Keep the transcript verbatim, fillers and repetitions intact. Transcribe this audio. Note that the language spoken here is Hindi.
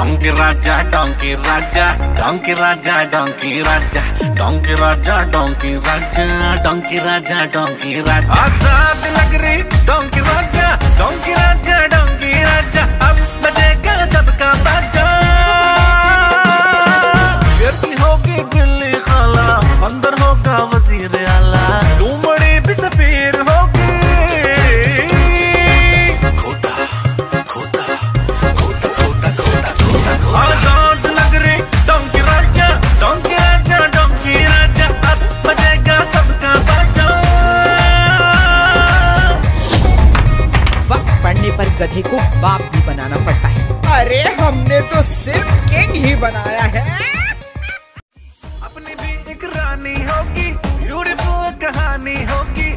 डोंकी राजा डोंकी राजा डोंकी राजा डोंकी राजा डोंकी राजा डोंकी राजा डोंकी राजा डोंकी राजा आजाद लग रही डोंकी राजा डोंकी राजा डोंकी राजा अब बजेगा सबका बाजा शेर की होगी बिल्ली खाला बंदर होगा वजीर आला लूमड़ी भी सफीर होगी खोता खोता खोता खोता खोता खोता आजाद लग रही डोंकी राजा डोंकी राजा डोंकी राजा अब बजेगा सबका बाजा। वक्त पड़ने पर गधे को बाप भी बनाना पड़ता है। अरे हमने तो सिर्फ किंग ही बनाया है। अपनी भी एक रानी होगी ब्यूटीफुल कहानी होगी